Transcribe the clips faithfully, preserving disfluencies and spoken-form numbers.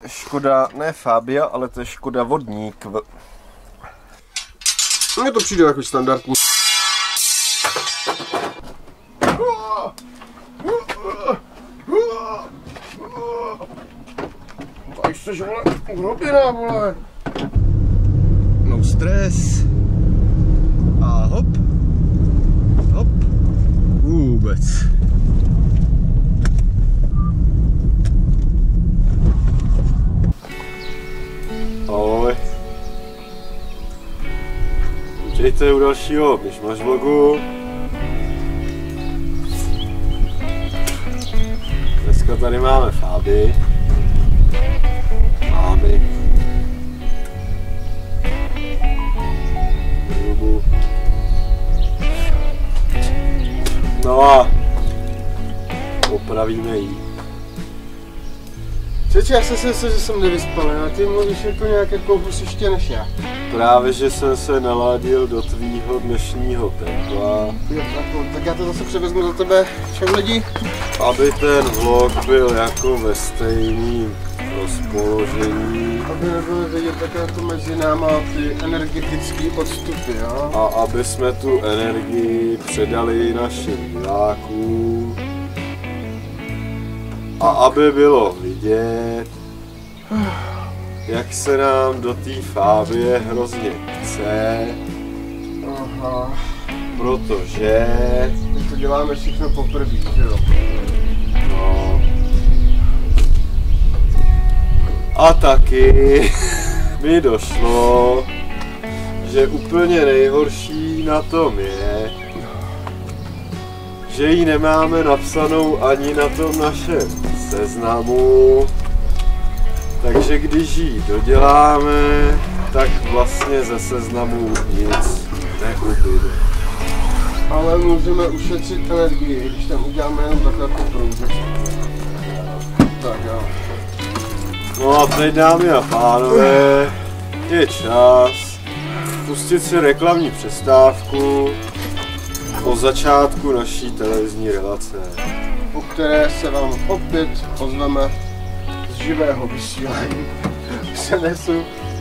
Škoda, ne Fabia, ale to je Škoda Vodník. Mně to přijde jako standardní. Tady jsi, vole, hrobina, vole. No stres. A hop. Hop. Vůbec. Ahoj. Vítejte u dalšího Myšmaš vlogu. Dneska tady máme Fabii. Máme. No a opravíme jí. Přeč, já jsem si myslel, že jsem nevyspal, a ty mluvíš jako nějak jako husiště než já. Právě, že jsem se naladil do tvýho dnešního tepla. Jo, tak, tak já to zase převezmu za tebe. Čau lidi. Aby ten vlog byl jako ve stejným rozpoložení. Aby nebylo vidět také jako mezi náma ty energetické odstupy, jo? A aby jsme tu energii předali našim divákům. A aby bylo vidět, jak se nám do té Fabie hrozně chce. Aha. Protože... My to děláme všechno poprvé, že jo? No. A taky mi došlo, že úplně nejhorší na tom je, že ji nemáme napsanou ani na tom našem seznamu. Takže když ji doděláme, tak vlastně ze seznamu nic neubyde. Ale můžeme ušetřit energii, když tam uděláme jenom takhle tu proužečku. Tak jo. No a teď, dámy a pánové, je čas pustit si reklamní přestávku o začátku naší televizní relace, po které se vám opět ozveme z živého vysílání přenesu.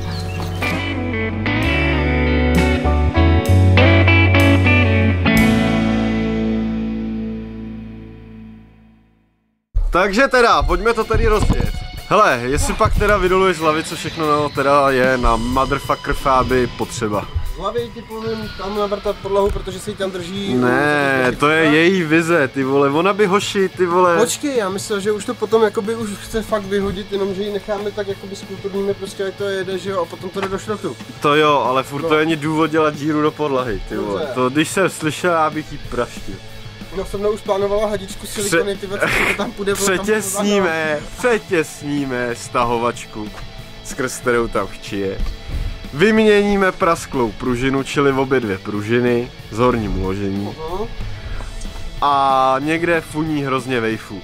Takže teda, pojďme to tady rozjet. Hele, jestli pak teda vydoluješ z hlavy, co všechno no, teda je na motherfucker Fabii potřeba. Z hlavy ti povím tam navrtat podlahu, protože se jí tam drží. Ne, to je její vize, ty vole, ona by hoši, ty vole. Počkej, já myslel, že už to potom jakoby už chce fakt vyhodit, jenomže ji necháme tak jakoby s kulturními, prostě jak to jede, že jo, a potom to jde do šrotu. To jo, ale furt no. To není důvod dělat díru do podlahy, ty vole. Dobře. To když jsem slyšel, já bych jí praštil. No se mnou už plánovala hadičku silikony, ty věci, to tam půjde. Přetěsníme, přetěsníme stahovačku, skrz kterou tam chčije. Vyměníme prasklou pružinu, čili obě dvě pružiny s horním uložením. Uh-huh. A někde funí hrozně vejfuk.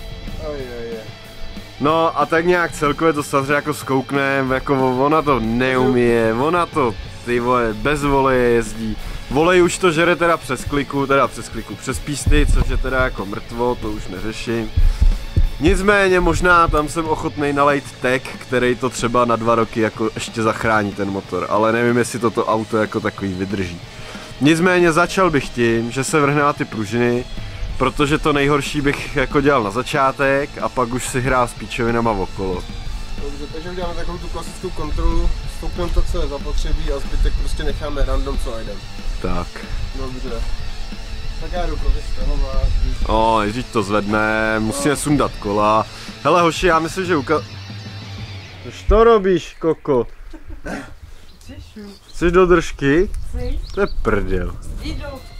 No a tak nějak celkově to samozřejmě jako zkoukneme, jako ona to neumí, ona to, ty vole, bez voleje jezdí. Volej už to žere teda přes kliku, teda přes kliku, přes písty, což je teda jako mrtvo, to už neřeším. Nicméně možná tam jsem ochotný nalejt tek, který to třeba na dva roky jako ještě zachrání ten motor, ale nevím, jestli toto auto jako takový vydrží. Nicméně začal bych tím, že se vrhne na ty pružiny, protože to nejhorší bych jako dělal na začátek a pak už si hrál s píčovinama okolo. Dobře, takže uděláme takovou tu klasickou kontrolu, stoupneme to, co je zapotřebí a zbytek prostě necháme random, co najdeme. Tak. Dobře. Tak já jdu povystahovat. O, ježiš to zvedne, musíme sundat kola. Hele hoši, já myslím, že uka... Což to robíš, koko? Chceš do držky? Chci. To je prdel. Jdu.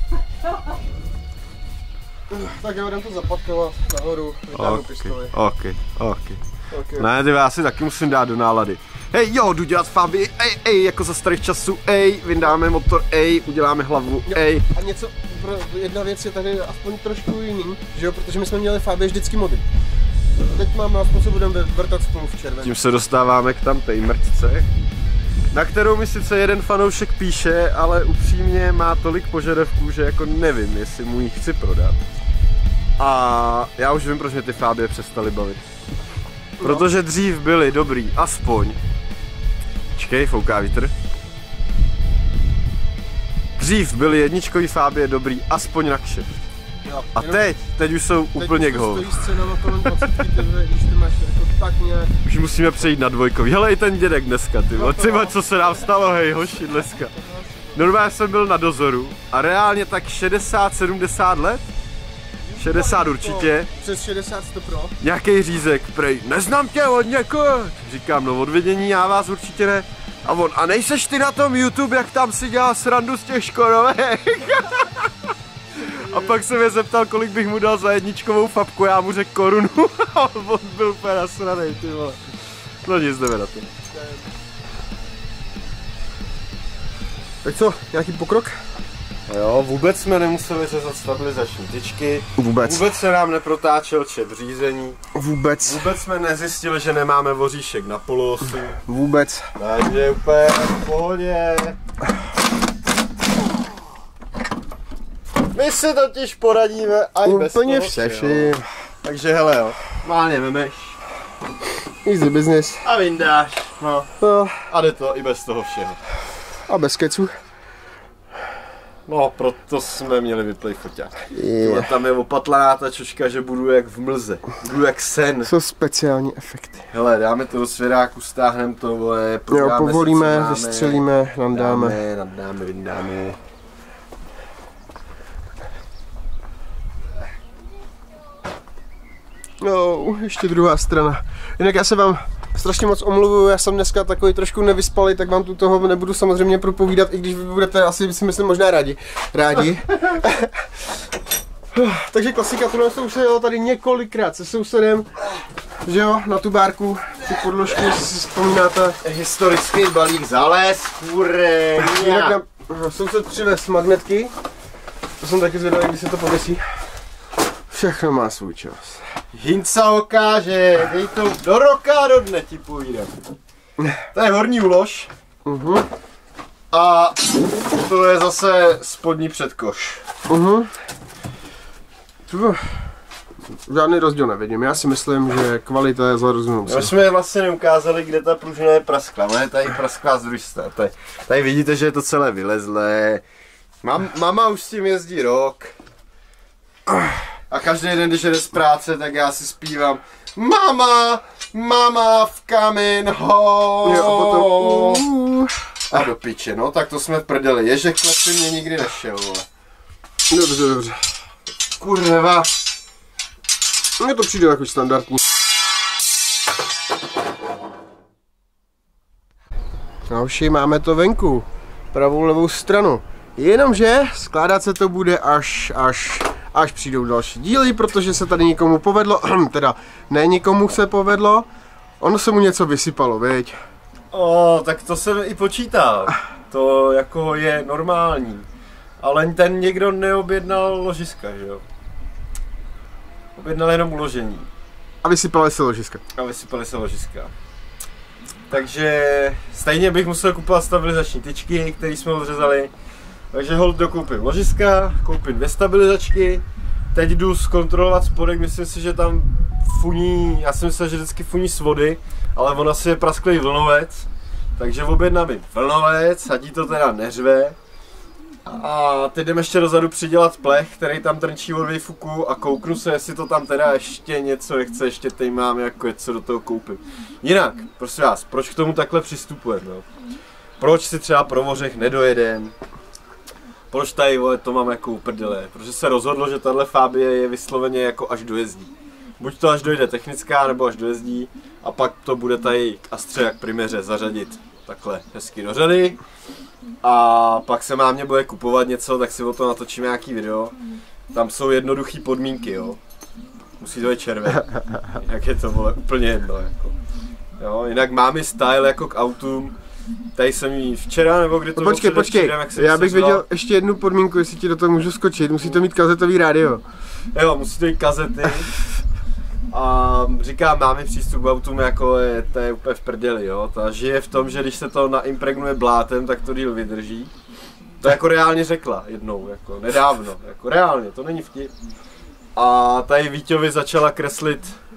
Tak já budem to zapatkovat nahoru, vytáhnu okay, pistoli. Ok, ok. Okay. Ne, ty já si taky musím dát do nálady. Hej, jo, jdu dělat Fabii, ej, ej, jako za starých časů, ej, vyndáme motor, ej, uděláme hlavu, jo, ej. A něco, jedna věc je tady aspoň trošku jiný, že jo, protože my jsme měli Fabii vždycky mody. Teď máme, aspoň se budeme vrtat spolu v červeném. Tím se dostáváme k tamtej mrtce, na kterou mi sice jeden fanoušek píše, ale upřímně má tolik požadavků, že jako nevím, jestli mu ji chci prodat. A já už vím, proč mě ty Fabie přestaly bavit. Protože dřív byly dobrý aspoň... Čekej, fouká vítr. Dřív byly jedničkový Fabie dobrý aspoň na kšeft. Jo, a teď, teď už jsou teď úplně k holu. Teď stojí s cenama kolem dvacet, když ty máš jako tak nějak... Už musíme přejít na dvojkový. Hele, i ten dědek dneska, ty vole. Ty vole, co se nám stalo, hej, hoši, dneska. Normálně jsem byl na dozoru a reálně tak šedesát sedmdesát let? šedesát určitě. Přes šedesát sto pro. Nějaký řízek, prej, neznám tě od někud. Říkám, no od vidění, já vás určitě ne. A on, a nejseš ty na tom YouTube, jak tam si dělal srandu z těch škodovek? A pak se mě zeptal, kolik bych mu dal za jedničkovou Fabku, já mu řekl korunu. A on byl úplně nasranej, ty vole. No nic, jdeme na to. Tak co, nějaký pokrok? Jo, vůbec jsme nemuseli řezat stabilizační tyčky. Vůbec. Vůbec se nám neprotáčel čep řízení. Vůbec. Vůbec jsme nezjistili, že nemáme voříšek na poloosu. Vůbec. Takže úplně v pohodě. My si totiž poradíme a i bez toho. Úplně vše vším. Takže hele jo, málně vemeš. Easy business. A vyndáš. No. No. A jde to i bez toho všeho. A bez kecu. No, proto jsme měli vyplay foťák. Yeah. Tam je opatlaná ta čočka, že budu jak v mlze. Budu jak sen. Jsou speciální efekty. Hele, dáme to do svěráku, stáhneme to, vole, jo, povolíme, vystřelíme, nandáme. Dáme, nandáme, vyndáme. No, ještě druhá strana. Jinak já se vám strašně moc omluvuju, já jsem dneska takový trošku nevyspalý, tak vám tu toho nebudu samozřejmě propovídat, i když vy budete asi si myslím možná rádi. Rádi. Takže klasika, tohle jsem už se jel tady několikrát se sousedem, že jo, na tu bárku, ty podložky, si vzpomínáte. Historický balík zales, kuré. Jinak nám soused přivez magnetky, to jsem taky zvědavý, když se to pověsí. Všechno má svůj čas. Hinca okáže, dej to do roka a do dne ti půjde. To je horní úlož. Uh-huh. A to je zase spodní předkoš. Uh-huh. Žádný rozdíl nevidím, já si myslím, že kvalita je za rozdílnou. My jsme vlastně neukázali, kde ta pružina je praskla, ne? Tady praskla z druhé strany. Tady, tady vidíte, že je to celé vylezlé. Mam, mama už s tím jezdí rok. A každý den, když jde z práce, tak já si zpívám Mama, mama v coming home. Jo, a potom, uh. A do piče, no, tak to jsme v prdeli. Ježek klepy mě nikdy nešel, vole. Dobře, dobře. Kurva. Mně to přijde jako standardní. No už máme to venku. Pravou, levou stranu. Jenomže skládat se to bude až, až, až přijdou další díly, protože se tady někomu povedlo, teda ne nikomu se povedlo, ono se mu něco vysypalo, viď? O, tak to jsem i počítal. To jako je normální. Ale ten někdo neobjednal ložiska, že jo? Objednal jenom uložení. A vysypali se ložiska. A vysypali se ložiska. Takže stejně bych musel kupovat stabilizační tyčky, které jsme odřezali. Takže hold dokoupím ložiska, koupím dvě stabilizačky. Teď jdu zkontrolovat spodek, myslím si, že tam funí, já jsem myslel, že vždycky funí s vody, ale ona si je prasklý vlnovec. Takže objednám jim vlnovec, ať jí to teda neřve. A teď jdem ještě dozadu přidělat plech, který tam trnčí od výfuku a kouknu se, jestli to tam teda ještě něco nechce, ještě tady mám jako něco do toho koupím. Jinak, prosím vás, proč k tomu takhle přistupujeme, no? Proč si třeba pro Vořech nedojedem? Proč tady, vole, to mám jako uprdele? Protože se rozhodlo, že tahle Fabie je vysloveně jako až dojezdí. Buď to až dojde technická, nebo až dojezdí a pak to bude tady k Astře jak primeře zařadit takhle hezky do řady. A pak se má mě bude kupovat něco, tak si o to natočím nějaký video. Tam jsou jednoduché podmínky, jo. Musí to být červený. Jak je to, vole, úplně jedno, jako. Jo, jinak máme style jako k autům. Tady jsem jí včera, nebo kdy to no, počkej, počkej, já bych viděl ještě jednu podmínku, jestli ti do toho můžu skočit. Musí to mít kazetový rádio. Jo, musí to mít kazety. A říkám, máme přístup k autům, jako je, to je úplně v prdeli, jo. Ta žije v tom, že když se to naimpregnuje blátem, tak to díl vydrží. To jako reálně řekla jednou, jako nedávno, jako reálně, to není vtip. A tady Víťovi začala kreslit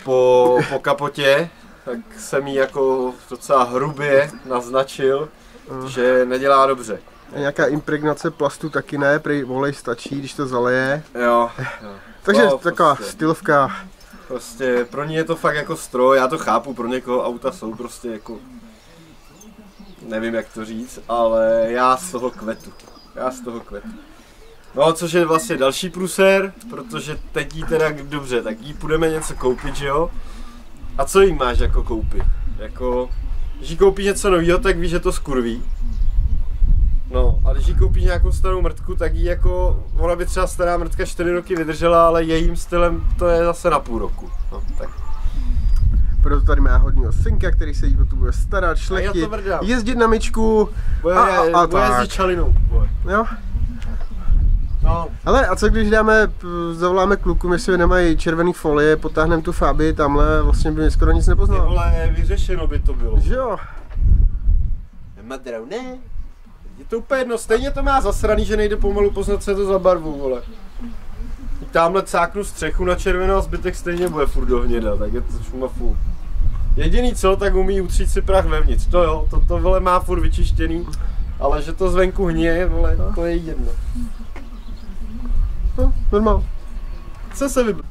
po, po kapotě, tak jsem jí jako docela hrubě naznačil, mm. že nedělá dobře. A nějaká impregnace plastu taky ne, prý volej stačí, když to zaleje. Jo. jo. Takže no, taková prostě, stylovka. Prostě pro ní je to fakt jako stroj, já to chápu, pro někoho auta jsou prostě jako... Nevím jak to říct, ale já z toho kvetu. Já z toho kvetu. No, což je vlastně další průser, protože teď jí teda dobře, tak jí půjdeme něco koupit, že jo? A co jí máš jako koupit? Jako, když jí koupíš něco nového, tak víš, že to skurví. No, a když jí koupíš nějakou starou mrtku, tak jí jako, ona by třeba stará mrtka čtyři roky vydržela, ale jejím stylem to je zase na půl roku. No, tak. Proto tady má hodního synka, který se jí o to bude starat, šlechtit, jezdit na myčku bude, a, a, a bude tak. jezdit čalinou. Bude. Jo. No. Ale a co když dáme, zavoláme klukům, jestli nemají červený folie, potáhneme tu Fabii tamhle, vlastně by mě skoro nic nepoznal. Ty vole, vyřešeno by to bylo. Že jo? Madrau, ne. Je to úplně jedno, stejně to má zasraný, že nejde pomalu poznat, co je to za barvu, vole. Tamhle cáknu střechu na červenou a zbytek stejně bude furt do hněda, tak je to šumafu. Jediný co, tak umí utřít si prach vevnitř, to jo, to, to vole má furt vyčištěný, ale že to zvenku hněje, vole, to je jedno. No, normál. Co se vybl...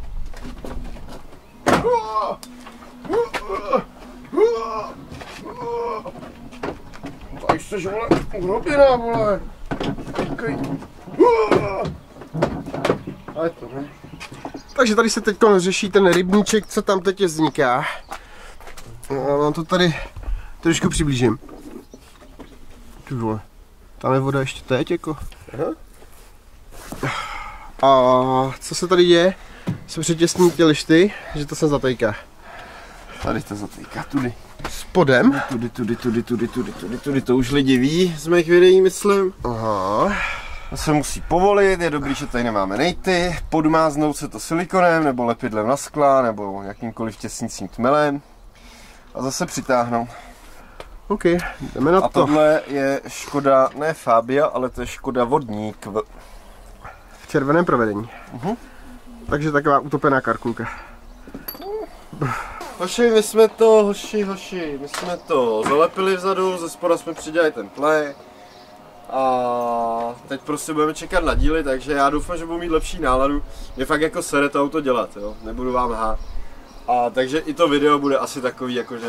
Tady jsi, vole, hrobina, vole. Ale to ne. Takže tady se teď řeší ten rybníček, co tam teď vzniká. Já vám to tady trošku přiblížím. Ty vole, tam je voda ještě teď jako. Aha. A co se tady děje? Jsou přetěsní ty lišty, že to se zatejká. Tady to zatejká, tudy. Spodem? Tudy, tudy, tudy, tudy, tudy, tudy, tudy, to už lidi ví z mých videí, myslím. Aha. To se musí povolit, je dobrý, že tady nemáme nejty, podmáznout se to silikonem, nebo lepidlem na skla, nebo jakýmkoliv těsnicím tmelem. A zase přitáhnout. OK, jdeme na a to. A tohle je Škoda, ne Fabia, ale to je Škoda Vodník. V, v červeném provedení. Uh-huh. Takže taková utopená karkulka. Hoši, my jsme to, hoši, hoši, my jsme to zalepili vzadu, ze spoda jsme přidělali ten play. A teď prostě budeme čekat na díly, takže já doufám, že budu mít lepší náladu. Je fakt jako sere to auto dělat, jo, nebudu vám lhát. A takže i to video bude asi takový, jakože...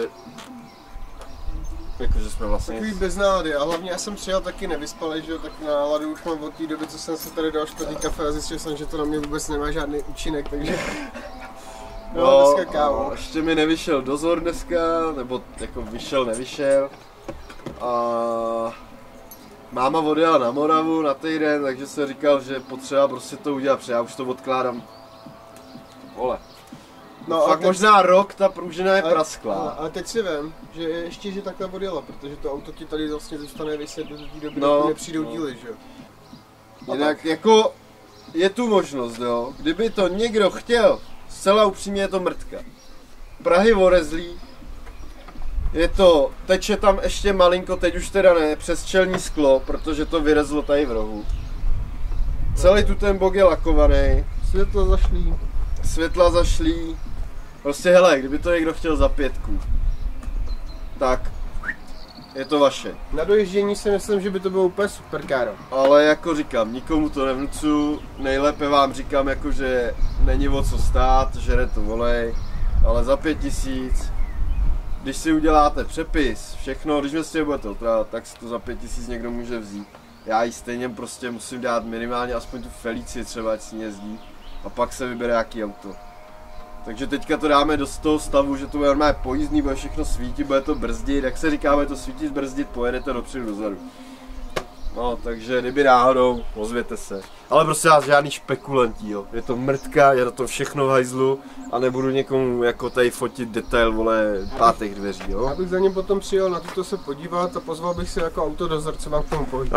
Jakože jsme vlastně... Takový bez nálady a hlavně já jsem přijel taky nevyspalý, že jo, tak náladu už mám od té doby, co jsem se tady dal špatný kafe a zjistil jsem, že to na mě vůbec nemá žádný účinek, takže... No, no dneska kávu. Ještě mi nevyšel dozor dneska, nebo jako vyšel, nevyšel. A... Máma odjela na Moravu na týden, takže jsem říkal, že potřeba prostě to udělat, protože já už to odkládám. Vole. No fakt možná rok ta pružina je prasklá. A, a teď si vem, že ještě že takhle odjela, protože to auto ti tady vlastně zůstane vyset do té doby, no, dokud nepřijdou no. díly, že jo. Jinak jako je tu možnost, jo, kdyby to někdo chtěl, zcela upřímně je to mrtka. Prahy orezlí. Je to, teče tam ještě malinko, teď už teda ne, přes čelní sklo, protože to vyrezlo tady v rohu. Celý tu ten bok je lakovaný. Světla zašlí. Světla zašlí. Prostě hele, kdyby to někdo chtěl za pětku, tak je to vaše. Na dojíždění si myslím, že by to bylo úplně super káro. Ale jako říkám, nikomu to nevnucuju, nejlépe vám říkám jako, že není o co stát, žere to volej, ale za pět tisíc. Když si uděláte přepis, všechno, když mě s tím budete otrát, tak si to za pět tisíc někdo může vzít. Já jí stejně prostě musím dát minimálně aspoň tu Felici třeba, ať s ní jezdí. A pak se vybere jaký auto. Takže teďka to dáme do toho stavu, že to bude normálně pojízdný, bude všechno svítit, bude to brzdit. Jak se říká, bude to svítit, brzdit, pojedete dopředu dozadu. No, takže kdyby náhodou, ozvěte se. Ale prostě já žádný špekulantí, jo. Je to mrtka, je to všechno v hajzlu a nebudu někomu jako tady fotit detail, vole, pátých dveří, jo. Já bych za ním potom přijel na tuto se podívat a pozval bych si jako autodozor, co vám k tomu poví.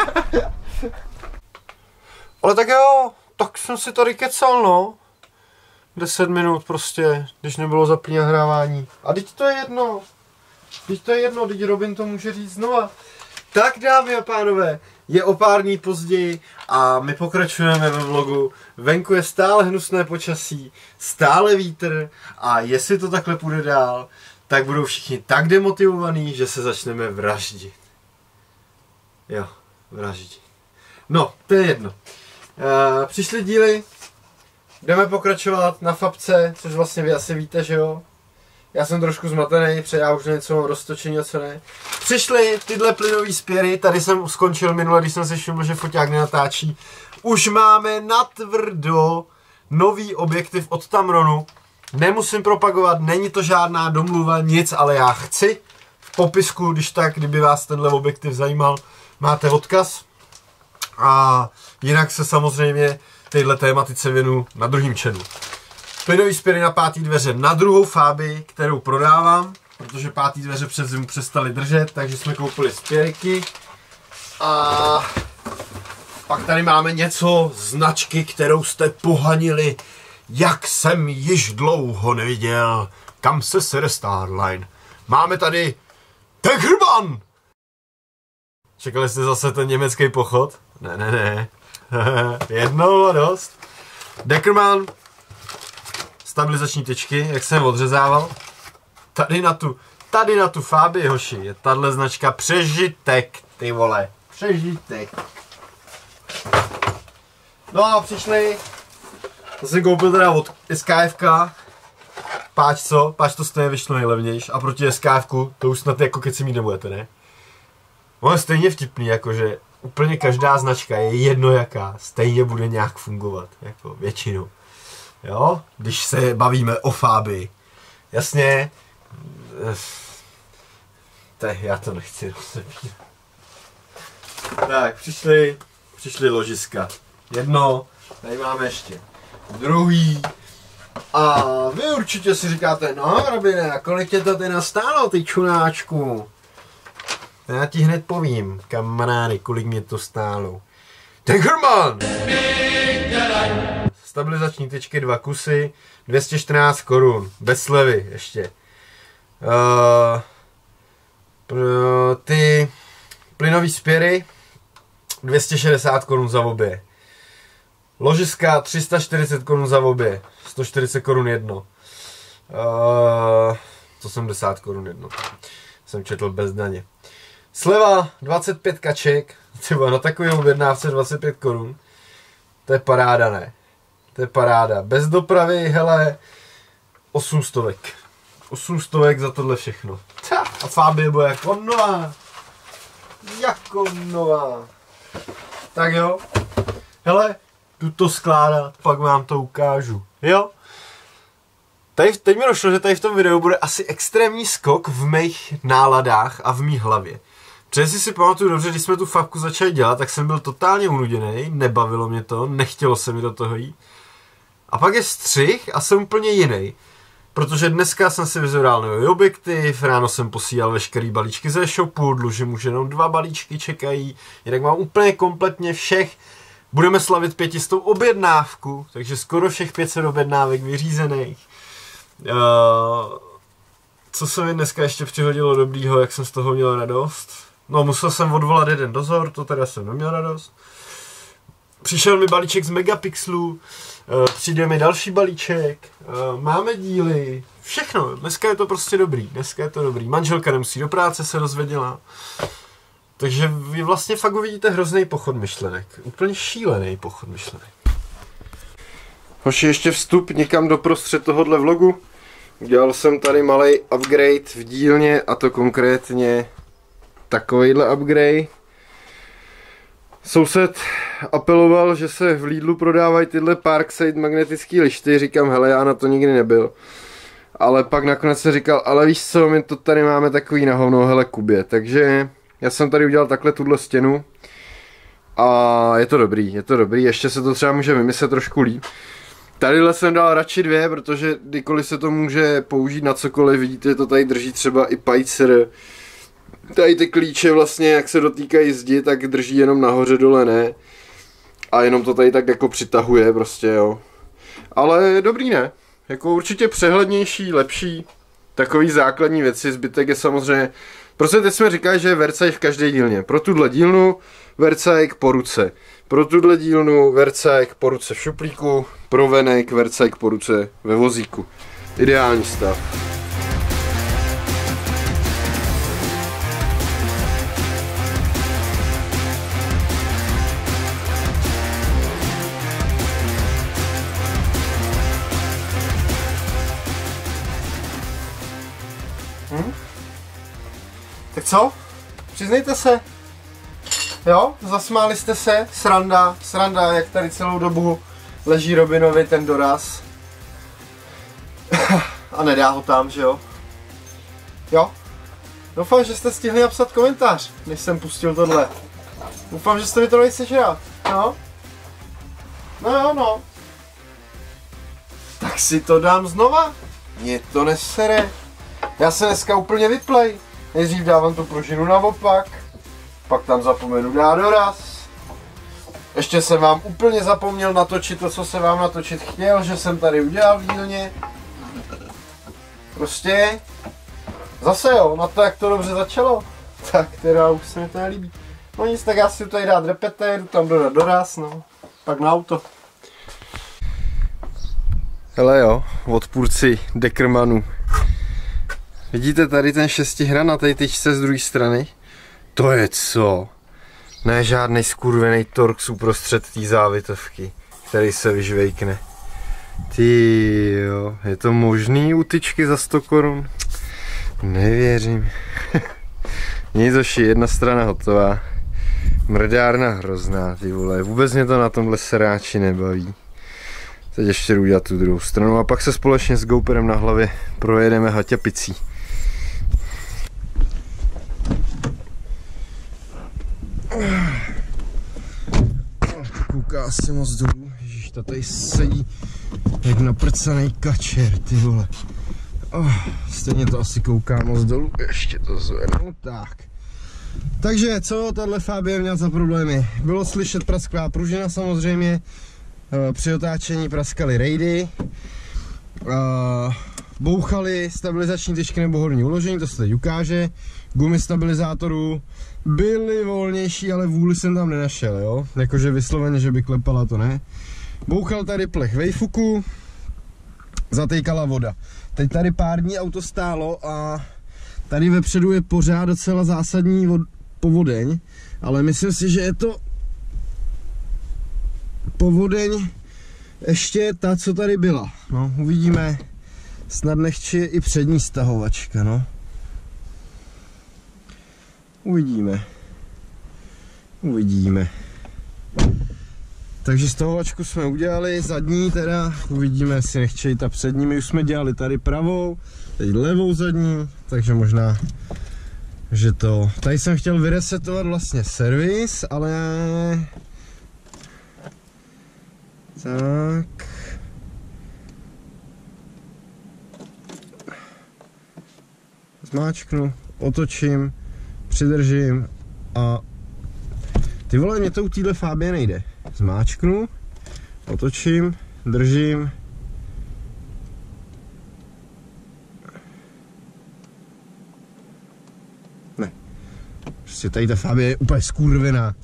Ale tak jo, tak jsem si tady kecal, no. deset minut prostě, když nebylo zapný nahrávání. A teď to je jedno. Teď to je jedno, teď Robin to může říct znova. Tak dámy a pánové, je o pár dní později a my pokračujeme ve vlogu. Venku je stále hnusné počasí, stále vítr a jestli to takhle půjde dál, tak budou všichni tak demotivovaní, že se začneme vraždit. Jo, vraždit. No, to je jedno. Uh, přišly díly, jdeme pokračovat na fabce, což vlastně vy asi víte, že jo? Já jsem trošku zmatený, protože já už něco mám roztočení a co ne. Přišly tyhle plynové spěry, tady jsem skončil minule, když jsem si všiml, že foťák nenatáčí. Už máme natvrdo nový objektiv od Tamronu. Nemusím propagovat, není to žádná domluva, nic, ale já chci. V popisku, když tak, kdyby vás tenhle objektiv zajímal, máte odkaz. A jinak se samozřejmě téhle tématice věnu na druhým channelu. Plynový spěry na pátý dveře na druhou fáby, kterou prodávám, protože pátý dveře přes zimu přestaly držet, takže jsme koupili spěryky. A pak tady máme něco značky, kterou jste pohanili, jak jsem již dlouho neviděl, kam se sere Starline. Máme tady Tegerman! Čekali jste zase ten německý pochod? Ne, ne, ne. Jednou a dost. Deckerman. Stabilizační tyčky, jak jsem odřezával. Tady na tu, tady na tu fáby, hoši, je tahle značka Přežitek, ty vole. Přežitek. No a přišli. To jsem koupil teda od S K F ka. Páč co? Páč to stejně vyšlo nejlevnější. A proti S K F ku to už snad jako keci mít nebudete, ne? Ono je stejně vtipný, jakože úplně každá značka je jedno jaká, stejně bude nějak fungovat, jako většinou. Jo? Když se bavíme o fáby. Jasně. Te, já to nechci rozebírat. Tak, přišli, přišli ložiska. Jedno, tady máme ještě druhý. A vy určitě si říkáte, no Robine, kolik tě to teda stálo, ty čunáčku? Já ti hned povím, kamarády, kolik mě to stálo. Tegerman! Stabilizační tyčky, dva kusy, dvě stě čtrnáct korun, bez slevy ještě. Uh, ty plynové spěry, dvě stě šedesát korun za obě. Ložiska, tři sta čtyřicet korun za obě, sto čtyřicet korun jedno. Uh, osmdesát korun jedno. Jsem četl bez daně. Sleva, dvacet pět kaček, třeba na takový objednávce dvacet pět korun. To je paráda, ne? To je paráda. Bez dopravy, hele, osm stovek. osm stovek za tohle všechno. A fábie bude jako nová. Jako nová. Tak jo. Hele, jdu to skládat, pak vám to ukážu. Jo? Tady, teď mi došlo, že tady v tom videu bude asi extrémní skok v mých náladách a v mý hlavě. Protože si si pamatuju dobře, když jsme tu fabku začali dělat, tak jsem byl totálně unuděný, nebavilo mě to, nechtělo se mi do toho jít. A pak je střih a jsem úplně jiný. Protože dneska jsem si vyzvedal nový objektiv, ráno jsem posílal veškerý balíčky ze shopu, dlužím už jenom dva balíčky čekají, jinak mám úplně kompletně všech. Budeme slavit pětistou objednávku, takže skoro všech pět set objednávek vyřízených. Uh, co se mi dneska ještě přihodilo dobrýho, jak jsem z toho měl radost? No, musel jsem odvolat jeden dozor, to teda jsem neměl radost. Přišel mi balíček z Megapixelu, uh, přijde mi další balíček, uh, máme díly, všechno, dneska je to prostě dobrý, dneska je to dobrý. Manželka nemusí do práce, se rozvěděla. Takže vy vlastně fakt uvidíte hrozný pochod myšlenek, úplně šílený pochod myšlenek. Hoši, ještě vstup někam do prostřed tohohle vlogu. Udělal jsem tady malý upgrade v dílně, a to konkrétně takovýhle upgrade. Soused apeloval, že se v Lidlu prodávají tyhle Parkside magnetický lišty. Říkám, hele, já na to nikdy nebyl. Ale pak nakonec se říkal, ale víš co, my to tady máme takový na hovno, hele Kubě. Takže já jsem tady udělal takhle tuhle stěnu. A je to dobrý, je to dobrý. Ještě se to třeba může vymyslet trošku líp. Tadyhle jsem dal radši dvě, protože kdykoliv se to může použít na cokoliv. Vidíte, to tady drží třeba i Pajcer. Tady ty klíče vlastně, jak se dotýkají zdi, tak drží jenom nahoře, dole ne. A jenom to tady tak jako přitahuje prostě, jo. Ale dobrý, ne? Jako určitě přehlednější, lepší. Takový základní věci, zbytek je samozřejmě Prostě teď jsme říkali, že je Vercajk v každé dílně. Pro tuhle dílnu Vercajk po ruce. Pro tuhle dílnu Vercajk po ruce v šuplíku. Pro venek Vercajk po ruce ve vozíku. Ideální stav. Hm? Tak co? Přiznejte se. Jo? Zasmáli jste se? Sranda, sranda, jak tady celou dobu leží Robinovi ten doraz. A nedá ho tam, že jo? Jo? Doufám, že jste stihli napsat komentář, než jsem pustil tohle. Doufám, že jste mi to dali sežrat. No? No jo, no. Tak si to dám znova. Mě to nesere. Já se dneska úplně vyplej. Nejdřív dávám tu pružinu naopak, pak tam zapomenu dát doraz. Ještě jsem vám úplně zapomněl natočit to, co jsem vám natočit chtěl, že jsem tady udělal v dílně. Prostě zase jo, na to, jak to dobře začalo, tak teda už se mi to nelíbí. No nic, tak já si tady dát repetér, jdu tam dodat doraz, no, pak na auto. Hele jo, odpůrci Deckermanů. Vidíte tady ten šestihran na té tyčce z druhé strany? To je co? Ne žádný skurvený torx uprostřed té závitovky, který se vyžvejkne. Ty jo, je to možný u tyčky za sto korun? Nevěřím. Nic hoši, jedna strana hotová. Mrdárna hrozná, ty vole. Vůbec mě to na tomhle seráči nebaví. Teď ještě jdu udělat tu druhou stranu a pak se společně s GoPrem na hlavě projedeme haťapicí. Kouká asi moc dolů, ježiš, ta tady sedí jak naprcanej kačer, ty vole. Oh, stejně to asi kouká moc dolů, ještě to zvednu, tak. Takže, co tahle Fabie měla za problémy? Bylo slyšet prasklá pružina samozřejmě, při otáčení praskaly rejdy, bouchaly stabilizační tyčky nebo horní uložení, to se teď ukáže. Gumy stabilizátorů byly volnější, ale vůli jsem tam nenašel, jo. Jakože vysloveně, že by klepala, to ne. Bouchal tady plech vejfuku, zatejkala voda. Teď tady pár dní auto stálo a tady vepředu je pořád docela zásadní vod, povodeň, ale myslím si, že je to povodeň ještě ta, co tady byla. No, uvidíme, snad nechci i přední stahovačka, no. Uvidíme. Uvidíme. Takže stahovačku jsme udělali, zadní teda, uvidíme, jestli nechtějí ta přední. My už jsme dělali tady pravou, teď levou zadní, takže možná, že to... Tady jsem chtěl vyresetovat vlastně servis, ale... Tak... Zmáčknu, otočím, přidržím a... Ty vole, mě to u téhle Fabie nejde. Zmáčknu, otočím, držím. Ne. Prostě tady ta Fabie je úplně skurvená.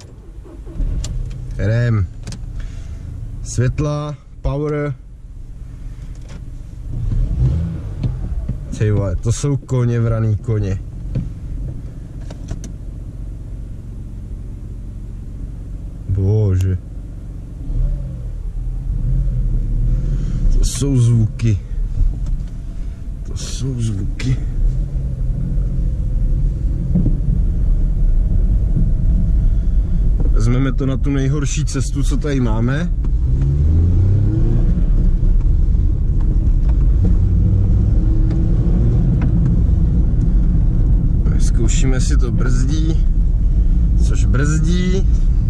Jdem. Světla, power. Ty vole, to jsou koně, vraný koně. Bože. To jsou zvuky. To jsou zvuky. Vezmeme to na tu nejhorší cestu, co tady máme. Zkoušíme, jestli to brzdí. Což brzdí.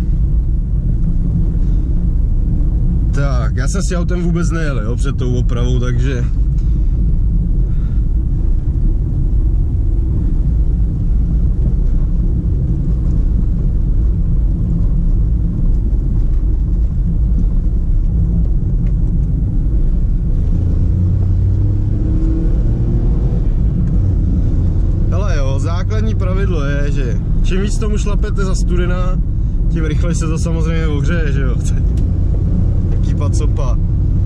Tak, já jsem si autem vůbec nejel, jo, před tou opravou, takže... základní pravidlo je, že čím víc tomu šlapete za studena, tím rychleji se to samozřejmě ohřeje, že jo. Jaký pacopa.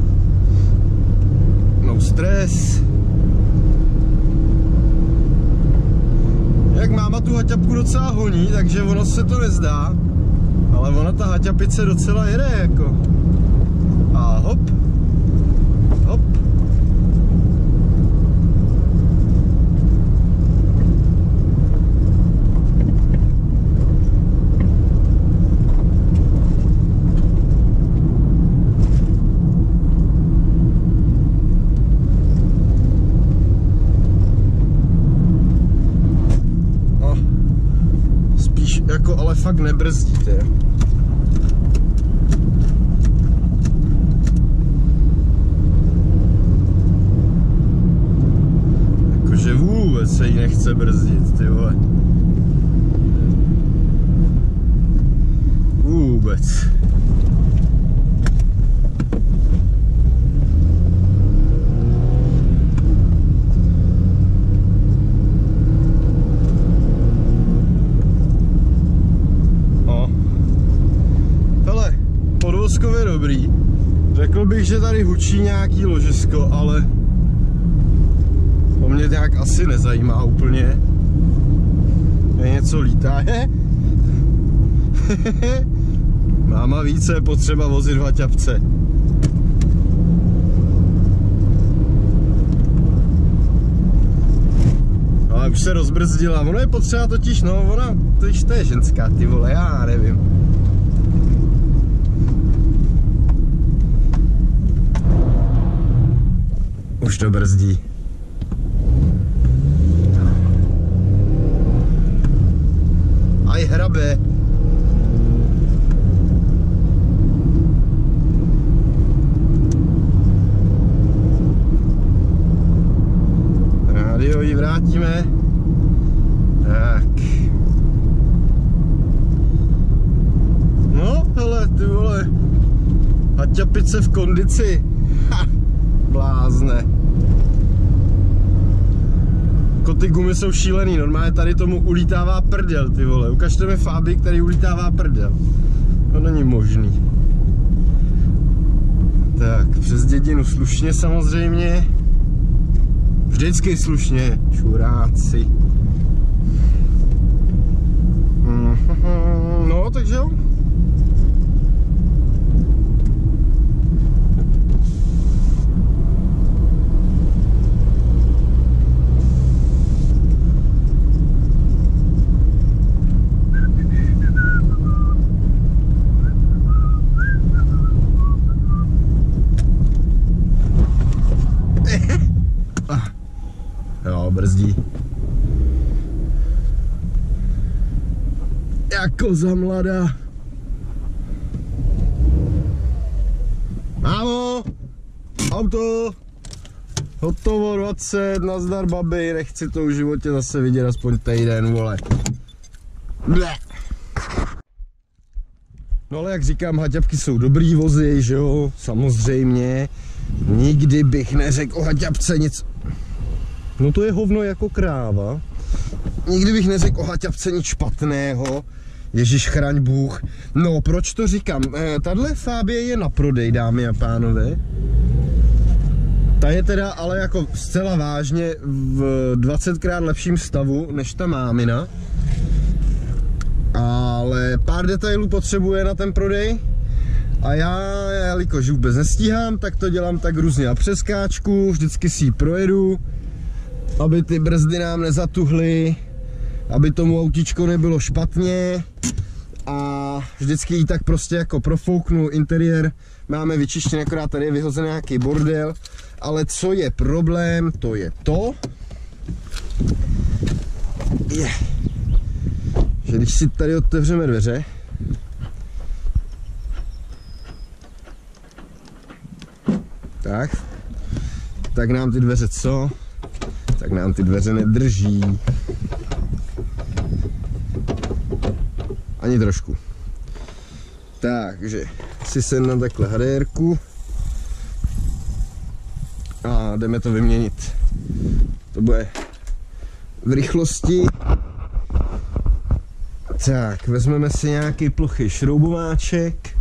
No stres. Jak máma tu haťapku docela honí, takže ono se to nezdá, ale ona ta haťapice docela jede jako. A hop, hop. Jako ale fakt nebrzdíte. Jakože vůbec se jí nechce brzdit, ty vole. Vůbec. Podvozkově dobrý. Řekl bych, že tady hučí nějaký ložisko, ale to mě nějak asi nezajímá úplně. Je něco lítá, je? Máma ví, co je potřeba vozit v haťapce. Ale už se rozbrzdila, ono je potřeba totiž, no ona, totiž to je ženská, ty vole, já nevím. Už to brzdí. Aj hrabe. Rádio ji vrátíme. Tak. No, hele, ty vole. Haťapice v kondici. Ha, blázne. Jako ty gumy jsou šílený, normálně tady tomu ulítává prdel, ty vole. Ukažte mi Fabii, který ulítává prdel. To není možný. Tak, přes dědinu slušně samozřejmě. Vždycky slušně, šuráci. No, takže jo. Jo, brzdí. Jako za mladá. Mámo, auto, hotovo dvacet, nazdar babi, nechci to v životě zase vidět aspoň týden, vole. Ble. No ale jak říkám, haťapky jsou dobrý vozy, že jo, samozřejmě. Nikdy bych neřekl o haťapce nic. No to je hovno jako kráva. Nikdy bych neřekl o haťapce nic špatného. Ježíš chraň Bůh. No proč to říkám? E, Tahle Fabie je na prodej, dámy a pánové. Ta je teda ale jako zcela vážně v dvacetkrát lepším stavu než ta mámina. Ale pár detailů potřebuje na ten prodej. A já, jelikož vůbec nestíhám, tak to dělám tak různě na přeskáčku, vždycky si ji projedu, aby ty brzdy nám nezatuhly, aby tomu autičko nebylo špatně a vždycky ji tak prostě jako profouknu, interiér máme vyčištěný, akorát tady je vyhozený nějaký bordel, ale co je problém, to je to, je, že když si tady otevřeme dveře, tak, tak nám ty dveře co? Tak nám ty dveře nedrží. Ani trošku. Takže si sednám takhle hadérku a jdeme to vyměnit. To bude v rychlosti. Tak, vezmeme si nějaký plochý šroubováček.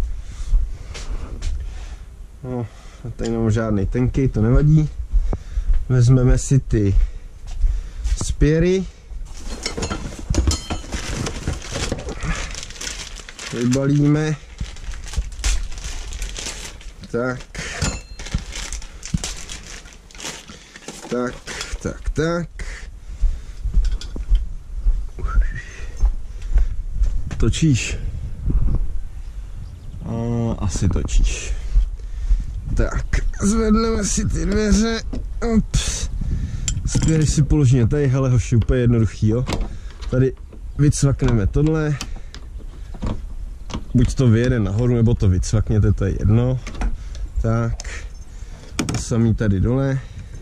No, tady nemám žádný tenký, to nevadí. Vezmeme si ty spěry. Vybalíme. Tak. Tak, tak, tak. Točíš? A, asi točíš. Tak, zvedneme si ty dveře. Ups. Spěry si položíme tady, hele hoši, úplně jednoduchý, jo. Tady vycvakneme tohle. Buď to vyjede nahoru, nebo to vycvakněte, to je jedno. Tak. To samý tady dole.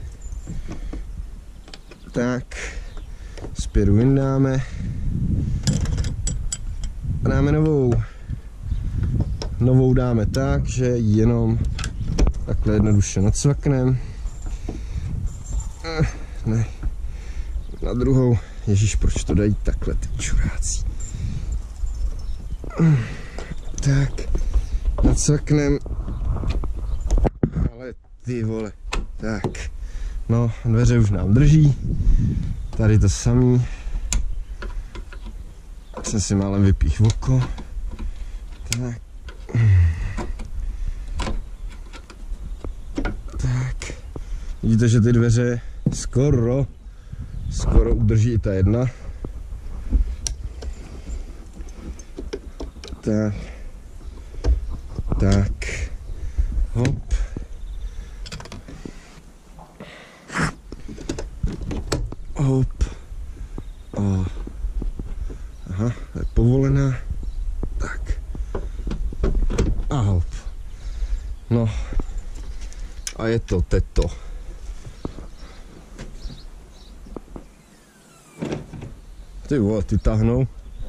Tak. Spěru vyndáme. A dáme novou. Novou dáme tak, že jenom takhle jednoduše nacvakneme. Ne. Na druhou. Ježíš, proč to dají takhle, ty čuráci. Tak. Nacvaknem. Ale ty vole. Tak. No, dveře už nám drží. Tady to samý. Jsem si málem vypích oko. Tak. Tak. Vidíte, že ty dveře skoro, skoro udrží i ta jedna. Tak. Tak. Hop. Hop. O. Aha, to je povolená. Tak. A hop. No. A je to teto. Ty vole, ty tahnou.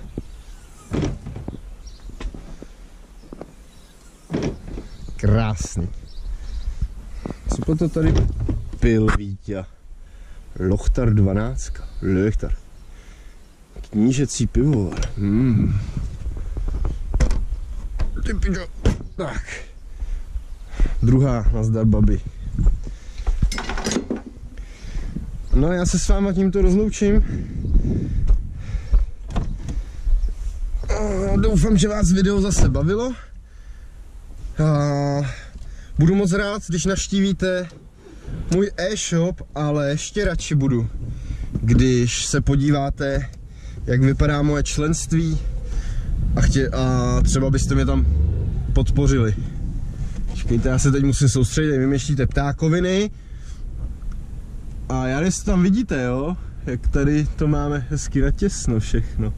Krásný. Co to tady pil, Vítě? Lochtar dvanáct. Lochtar. Knížecí pivo. Mm. Ty pičo. Tak. Druhá, nazdar babi. No, já se s váma tímto rozloučím. Doufám, že vás video zase bavilo. A budu moc rád, když navštívíte můj e-shop, ale ještě radši budu, když se podíváte, jak vypadá moje členství a, chtě, a třeba byste mě tam podpořili. Počkejte, já se teď musím soustředit, vymýšlíte ptákoviny a já jestli tam vidíte, jo, jak tady to máme hezky natěsno všechno.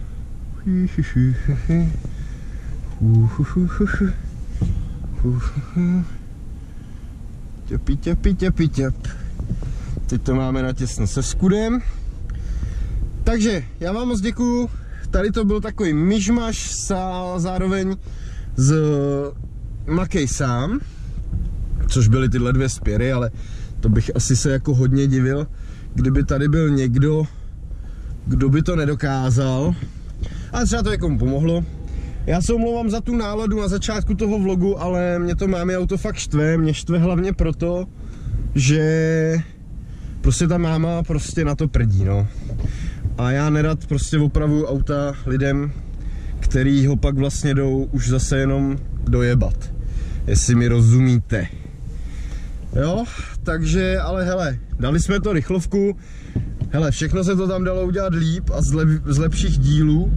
Těpi, těpi, těpi, těp. Teď to máme natěsno se skudem. Takže já vám moc děkuju. Tady to byl takový myšmaš a zároveň z Makej sám, což byly tyhle dvě spěry, ale to bych asi se jako hodně divil, kdyby tady byl někdo, kdo by to nedokázal. A třeba to někomu pomohlo. Já se omlouvám za tu náladu na začátku toho vlogu, ale mě to mámě auto fakt štve. Mě štve hlavně proto, že prostě ta máma prostě na to prdí, no. A já nerad prostě opravuju auta lidem, který ho pak vlastně jdou už zase jenom dojebat. Jestli mi rozumíte. Jo, takže, ale hele, dali jsme to rychlovku. Hele, všechno se to tam dalo udělat líp a z, lep, z lepších dílů.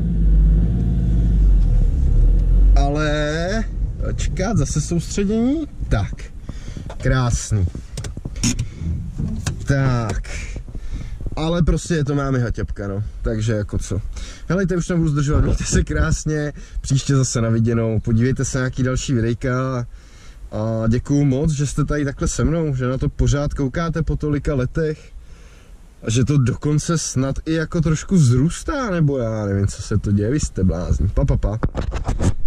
Ale, čekat, zase soustředění. Tak, krásný. Tak. Ale prostě to máme haťapka, no. Takže jako co. Helejte, už nebudu zdržovat, mějte se krásně. Příště zase na viděnou. Podívejte se na nějaký další videjka. A děkuju moc, že jste tady takhle se mnou, že na to pořád koukáte po tolika letech. A že to dokonce snad i jako trošku zrůstá, nebo já nevím, co se to děje, vy jste blázni. Pa, pa, pa.